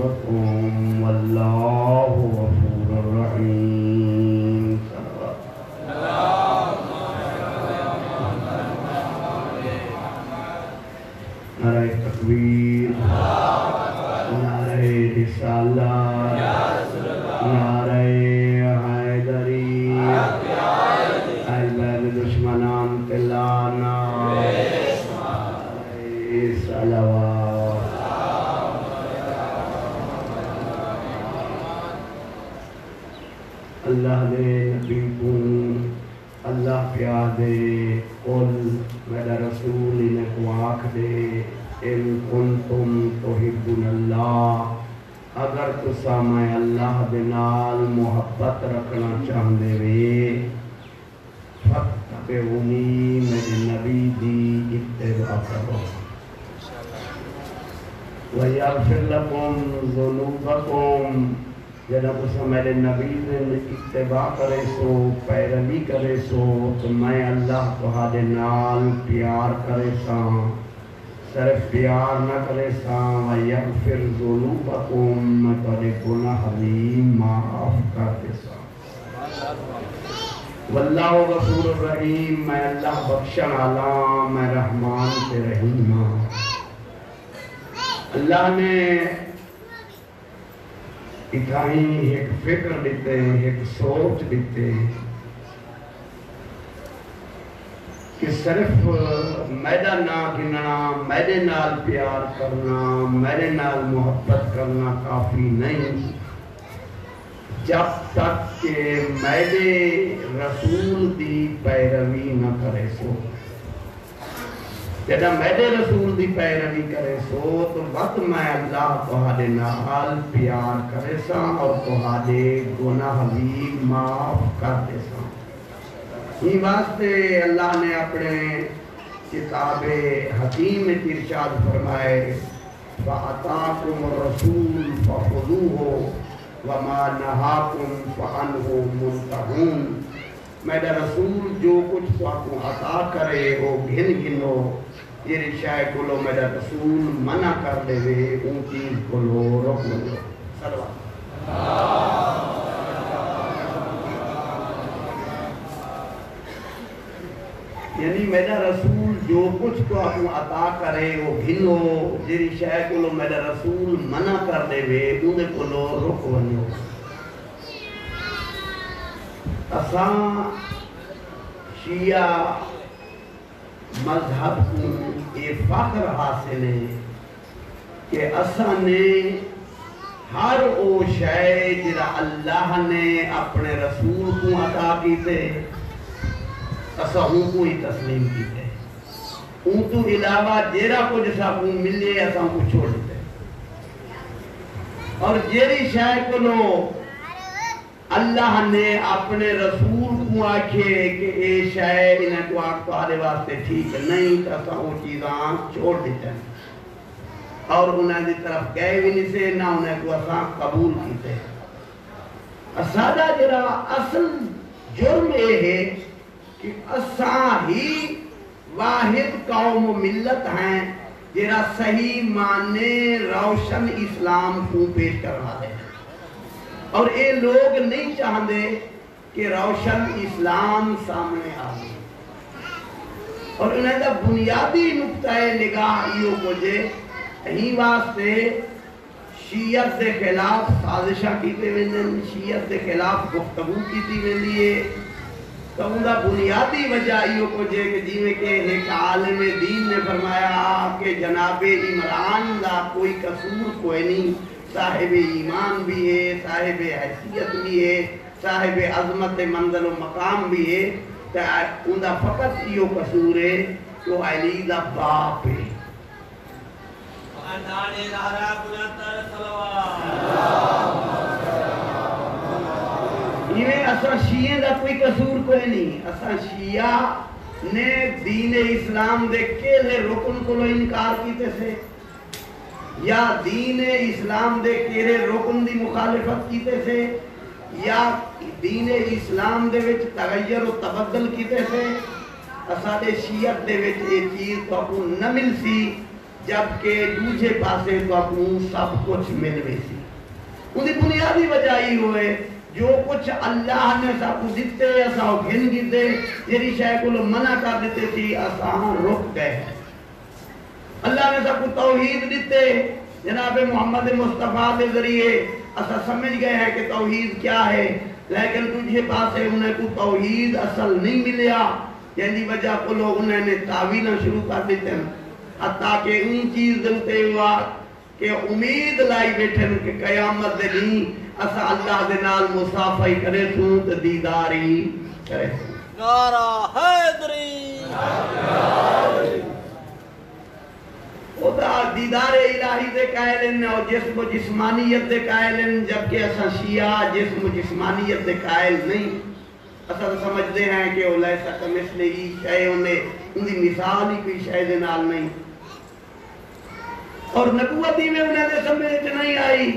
ذنوبكم والله غفور رحيم. نعرہ تکبیر، نعرہ رسالت، نعرہ حیدری، اہل بیت دشمنان کے لعنت، صلوات. اللہ دے نبی کو اللہ پیار دے، قل میرا رسول انہیں کو آنکھ دے، ان کنتم تحبون اللہ، اگر تسا میں اللہ دے نال محبت رکھنا چاہندے وے، فاتبعونی، میرے نبی دی اتباع کرو، وَيَغْفِرْ لَكُمْ ذُنُوبَكُمْ، جناب اسا میرے نبی نے اتباع کرے سو، پیروی کرے سو، تو میں اللہ تہاڈے نال پیار کرے ساں، صرف پیار نہ کرے ساں، وَيَغْفِرْ ذُنُوبَكُمْ، میں تہاڈے گناہ بھی معاف کر دے ساں. واللہ غفور الرحیم، میں اللہ بخشن والا، میں رحمان سے رحیم ہاں. اللہ نے اتھائی ایک فکر دیتے، ایک سوچ دیتے کہ صرف میرا نہ گننا، میرے نال پیار کرنا، میرے نال محبت کرنا کافی نہیں، جب تک کہ میرے رسول دی پیروی نہ کرے سو. جب میرے رسول دی پیروی کرے سو تو وقت میں اللہ تہاڈے نال پیار کرے سا اور تہاڈے گناہ بھی معاف کر دے سا. یہ واسطے اللہ نے اپنے کتاب حکیم میں ارشاد فرمائے، فَأَتَاكُمُ الرَّسُولُ فَخُذُوهُ وَمَا نَهَاكُمْ فَعَنْهُ مُنْتَهُونَ. میرا رسول جو کچھ تو آپ کو عطا کرے وہ گھن گنو، یہ رشاہ کو لو میرا رسول منع کر دے وے، ان چیز کو لو رک لو. صلوات. یعنی میرا رسول جو کچھ تو آپ کو عطا کرے وہ گھنو، یہ رشاہ کو لو میرا رسول منع کر دے وے، ان کو لو رک ونو. اساں شیعہ مذہب کو یہ فخر حاصل ہے کہ اساں نے ہر او شے جڑا اللہ نے اپنے رسول کو عطا کیتے اساں ان کو ہی تسلیم کیتے، ان تو علاوہ جیڑا کچھ سا کو ملے اساں کو چھوڑ دیتے، اور جیڑی شے کو لو اللہ نے اپنے رسول کو آکھے کہ اے شے انہیں کو آکھ تو آدھے واسطے ٹھیک نہیں، تو اساں وہ چیزاں چھوڑ دیتے ہیں اور انہیں دی طرف گئے بھی نہیں سے، نہ انہیں کو اساں قبول کیتے. اسادہ جرا اصل جرم یہ ہے کہ اساں ہی واحد قوم و ملت ہیں جرا صحیح معنی روشن اسلام کو پیش کروا دے، اور یہ لوگ نہیں چاہتے کہ روشن اسلام سامنے آئے. اور انہیں دا بنیادی نقطہ نگاہ یہ کو جے ہی واسطے شیعت دے خلاف سازشہ کیتے ویندن، شیعت دے خلاف گفتگو کیتی ویندی ہے. تو ان دا بنیادی وجہ یہ کو جے کہ جی میں کہ ایک عالم دین نے فرمایا کہ جناب عمران دا کوئی قصور کوئی نہیں، صاحب ایمان بھی ہے، صاحب حیثیت بھی ہے، صاحب عظمت منزل و مقام بھی ہے، تو ان دا فقط یہ قصور ہے کہ علی دا باپ ہے. یہ اساں شیعہ دا کوئی قصور کوئی نہیں. اساں شیعہ نے دین اسلام دے کیلے رکن کو انکار کیتے سے، یا دین اسلام دے کیرے رکن دی مخالفت کیتے سے، یا دین اسلام دے وچ تغیر و تبدل کیتے سے. اساں دے شیعت دے وچ یہ چیز تو نہ مل سی جبکہ دوسرے پاسے تو اپنوں سب کچھ ملوے سی. ان کی بنیادی وجہ ہی ہوئے جو کچھ اللہ نے سب کو دیتے اساں گھن گیتے جیری شے کو منع کر دیتے تھی اساں رک گئے. اللہ نے سب کو توحید دیتے جناب محمد مصطفیٰ کے ذریعے اساں سمجھ گئے ہیں کہ توحید کیا ہے، لیکن تجھے پاسے انہیں کو توحید اصل نہیں ملیا، جن کی وجہ کو لوگ انہیں نے تعویلیں شروع کر دیتے ہیں. حتیٰ کہ ان چیز دلتے ہوا کہ امید لائی بیٹھے کہ قیامت دنی اسا اللہ دے نال مصافحہ کرے سوں تے دیداری کرے سوں. نعرہ حیدری خدا دیدار الہی دے قائلن اور جسم و جسمانیت دے قائلن، جبکہ اسا شیعہ جسم و جسمانیت دے قائل نہیں. اسا سمجھتے ہیں کہ وہ لیسا کمثلہ شیء ان دی مثال ہی کوئی شے دے نال نہیں، اور نبوتی میں انہیں دے سمجھ نہیں آئی.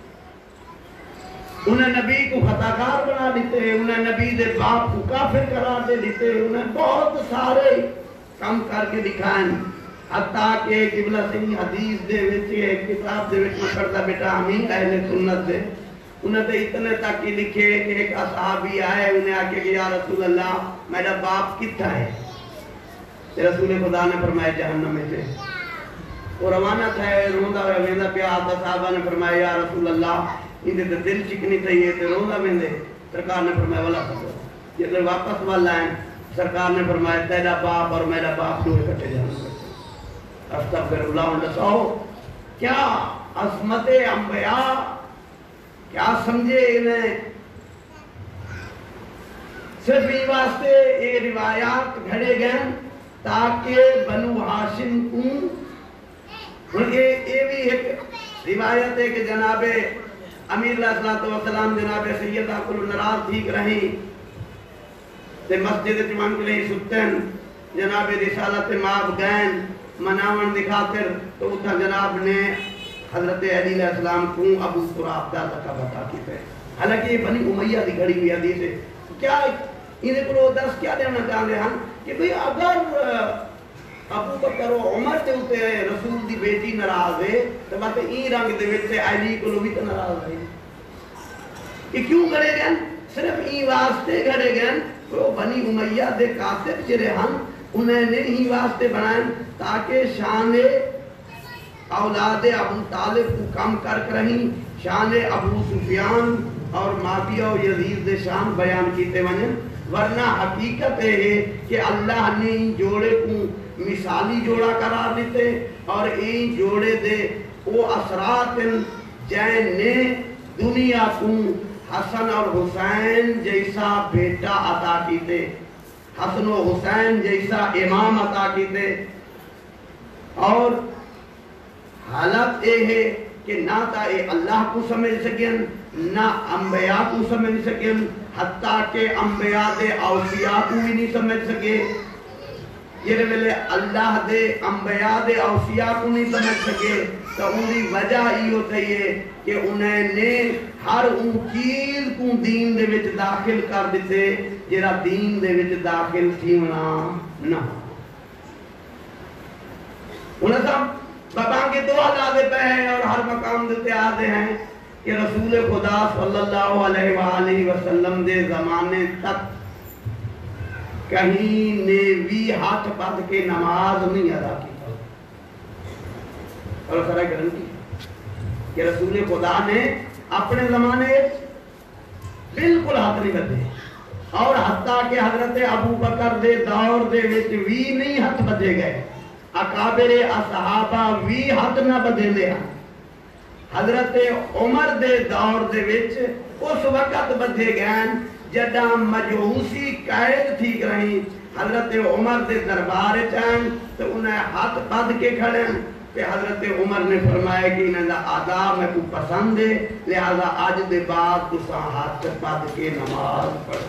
انہیں نبی کو خطاکار بنا دیتے، انہیں نبی دے باپ کو کافر قرار دے دیتے، انہیں بہت سارے کام کر کے دکھائیں. حتیٰ کہ قبلہ سنی حدیث دے وچ ایک کتاب دے وچ میں پڑھتا بیٹا ہمیں اہل سنت دے انہیں تے اتنے تک ہی لکھے کہ ایک اصحابی آئے انہیں آکے کہ یا رسول اللہ میرا باپ کتھا ہے؟ رسول خدا نے فرمایا جہنم میں سے. وہ روانہ تھا روندہ ہوئے ویندہ پیا آتا صحابہ نے فرمایا یا رسول اللہ اندھے تو دل چکنی چاہیے تھے روندہ ویندے. سرکار نے فرمایا والا پکو جب واپس والا ہیں سرکار نے فرمایا تیرا باپ اور میرا باپ دو اکٹھے جانا. استغفر اللہ لساؤ. کیا عظمت انبیاء کیا سمجھے انہیں صرف یہ واسطے یہ روایات گھڑے گئے تاکہ بنو ہاشم کو یہ بھی ایک روایت ہے کہ جناب امیر علیہ السلام جناب سیدہ کل نراز ٹھیک رہیں تے مسجد چمان کے لئے ستن جناب رسالت ماب گئن مناون دکھاتر تو اتھا جناب نے حضرت علی علیہ السلام کو ابو قراب دا کا بتا کی تھے. حالانکہ یہ بنی امیہ دی گھڑی ہوئی حدیث ہے. کیا انہیں کو درس کیا دینا چاہتے ہیں کہ بھئی اگر ابو بکر و عمر تے ہوتے رسول دی بیٹی ناراض ہے تو بات این رنگ دے وچ علی کو بھی تو ناراض ہے. کہ کیوں گھڑے گئے؟ صرف این واسطے گھڑے گئے وہ بنی امیہ دے کاتب جرے ہم انہیں نے ہی واسطے بنائیں تاکہ شان اولاد ابو طالب کو کم کر رہیں شان ابو سفیان اور معاویہ و یزید دے شان بیان کیتے ونیں. ورنہ حقیقت ہے کہ اللہ نے ان جوڑے کو مثالی جوڑا قرار دیتے اور ان جوڑے دے وہ اثرات جن نے دنیا کو حسن اور حسین جیسا بیٹا عطا کیتے، حسن و حسین جیسا امام عطا کیتے. اور حالت یہ ہے کہ نہ تا اے اللہ کو سمجھ سکیں نہ انبیاء کو سمجھ سکیں، حتیٰ کہ انبیاء دے اوصیاء کو بھی نہیں سمجھ سکے. یہ ویلے اللہ دے انبیاء دے اوصیاء کو نہیں سمجھ سکے تو ان کی وجہ یہ ہوتی ہے کہ انہیں نے ہر ان چیز کو دین دے وچ داخل کر دیتے جیرا دین دے وچ داخل تھی ہونا نہ. انہیں سب بابا کے دعا دادے پہ ہیں اور ہر مقام دیتے آدھے ہیں کہ رسول خدا صلی اللہ علیہ وآلہ وسلم دے زمانے تک کہیں نے بھی ہاتھ پد کے نماز نہیں ادا کی. اور سارا گرنٹی کہ رسول خدا نے اپنے زمانے بالکل ہاتھ نہیں بدے اور حتیٰ کہ حضرت ابو بکر دے دور دے وچ بھی نہیں ہاتھ بدے گئے. اکابر اصحابہ بھی ہاتھ نہ بدے لیا. حضرت عمر دے دور دے وچ اس وقت بدے گئے جدہ مجوسی قائد ٹھیک رہی. حضرت عمر دے دربار چاہیں تو انہیں ہاتھ بد کے کھڑے کہ حضرت عمر نے فرمایا کہ انہیں دا آداب میں کو پسند ہے لہذا آج دے بعد تسا ہاتھ بد کے نماز پڑھو.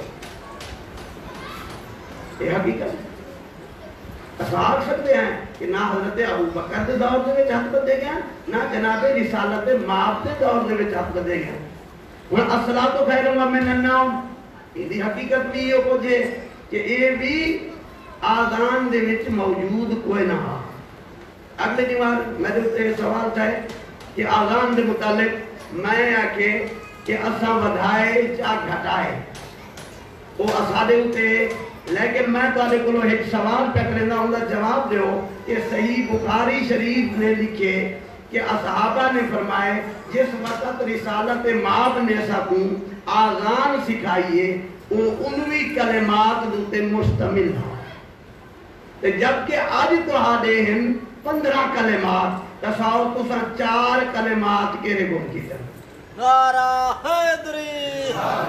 یہ حقیقت اصحاب سکتے ہیں کہ نہ حضرت ابو بکر دے دور دے ہاتھ بدے گئے نہ جناب رسالت ماب دے دور دے ہاتھ بدے گئے. اور الصلاۃ خیر من النوم یہ حقیقت بھی یہ کو جے کہ یہ بھی آذان دے وچ موجود کوئی نہ اگلے دیوار میرے سوال تھا کہ آزان دے متعلق میں آکے کہ اساں ودھائے چا گھٹائے وہ اسادے ہوتے، لیکن میں تو آلے کلو ایک سوال پہ کرنا ہوں جواب دیو کہ صحیح بخاری شریف نے لکھے کہ اصحابہ نے فرمائے جس وقت رسالت ماب نے سکوں آزان سکھائیے وہ انوی کلمات دوتے مشتمل ہیں، جبکہ آج تو آدھے ہیں 15 کلمات تصاو تسا 4 کلمات کے رگوں کی طرح نعرہ حیدری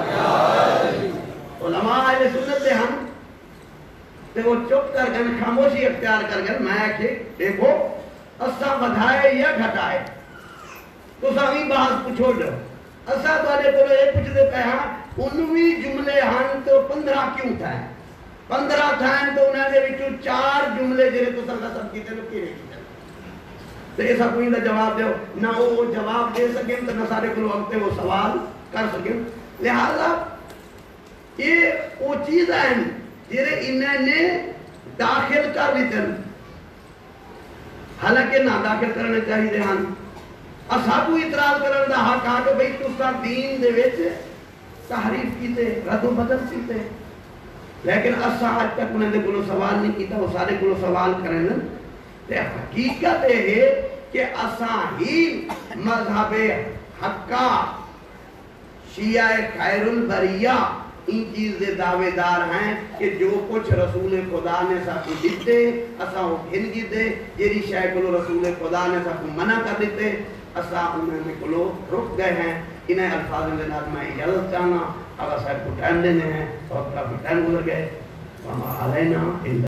علماء اہل سنت دے ہم تے وہ چپ کر گئے خاموشی اختیار کر گئے میں کہ دیکھو اسا بدھائے یا گھٹائے تو سامی بحث پوچھو لو اسا تو آلے کو یہ پوچھ دے پہ ہاں 19 جملے ہن تو 15 کیوں تھا ہے 15 تھا ہیں تو انہیں دے وچوں 4 جملے جنہیں تو سر قسم کی تے کی رہی تو ایسا کوئی نہ جواب دیو نہ وہ جواب دے سکیں تو نہ سارے کو وقت وہ سوال کر سکیں لہذا یہ وہ چیز ہیں جنہیں انہیں نے داخل کر لیتے ہیں حالانکہ نہ داخل کرنے چاہیے دے ہاں اصحابو اعتراض کرنے دا حق آگے بھئی تُسا دین دے ویچ تحریف کیتے رد و بدل کیتے لیکن اصحاب آج تک انہیں دے کلو سوال نہیں کیتا وہ سارے کلو سوال کرنے تے حقیقت ہے کہ اساں ہی مذہب حقہ شیعہ خیر البریہ ان چیز دے دعوے دار ہیں کہ جو کچھ رسول خدا نے ساتھ دیتے اساں وہ گھن کی دے جیری شاہ کلو رسول خدا نے ساتھ منع کر دیتے اساں انہیں کلو رک گئے ہیں انہیں الفاظ کے نام میں اجازت چاہنا اگر صاحب کو ٹائم دینے ہیں اور کافی ٹائم گزر گئے وما علینا